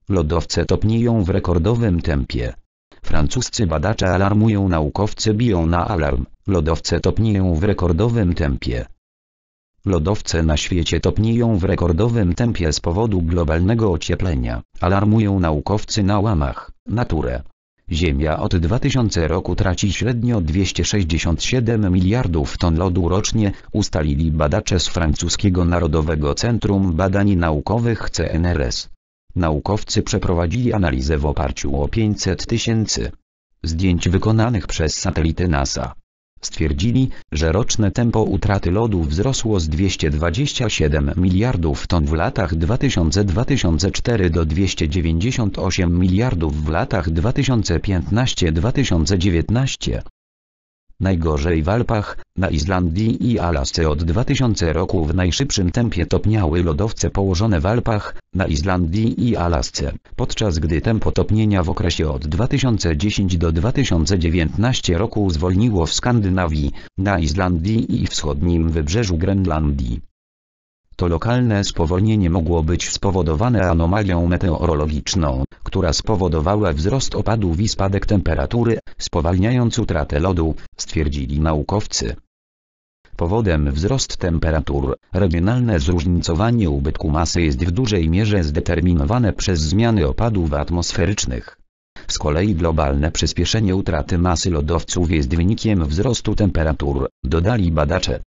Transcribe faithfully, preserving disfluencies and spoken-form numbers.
Lodowce topnieją w rekordowym tempie. Francuscy badacze alarmują, naukowcy biją na alarm. Lodowce topnieją w rekordowym tempie. Lodowce na świecie topnieją w rekordowym tempie z powodu globalnego ocieplenia, alarmują naukowcy na łamach Nature. Ziemia od dwa tysiące roku traci średnio dwieście sześćdziesiąt siedem miliardów ton lodu rocznie, ustalili badacze z francuskiego Narodowego Centrum Badań Naukowych C N R S. Naukowcy przeprowadzili analizę w oparciu o pięćset tysięcy zdjęć wykonanych przez satelity NASA. Stwierdzili, że roczne tempo utraty lodu wzrosło z dwieście dwadzieścia siedem miliardów ton w latach dwa tysiące do dwa tysiące cztery do dwieście dziewięćdziesiąt osiem miliardów w latach dwa tysiące piętnaście do dwa tysiące dziewiętnaście. Najgorzej w Alpach, na Islandii i Alasce od dwa tysiące roku w najszybszym tempie topniały lodowce położone w Alpach, na Islandii i Alasce, podczas gdy tempo topnienia w okresie od dwa tysiące dziesiątego do dwa tysiące dziewiętnastego roku zwolniło w Skandynawii, na Islandii i wschodnim wybrzeżu Grenlandii. To lokalne spowolnienie mogło być spowodowane anomalią meteorologiczną, która spowodowała wzrost opadów i spadek temperatury, spowalniając utratę lodu, stwierdzili naukowcy. Powodem wzrost temperatur, regionalne zróżnicowanie ubytku masy jest w dużej mierze zdeterminowane przez zmiany opadów atmosferycznych. Z kolei globalne przyspieszenie utraty masy lodowców jest wynikiem wzrostu temperatur, dodali badacze.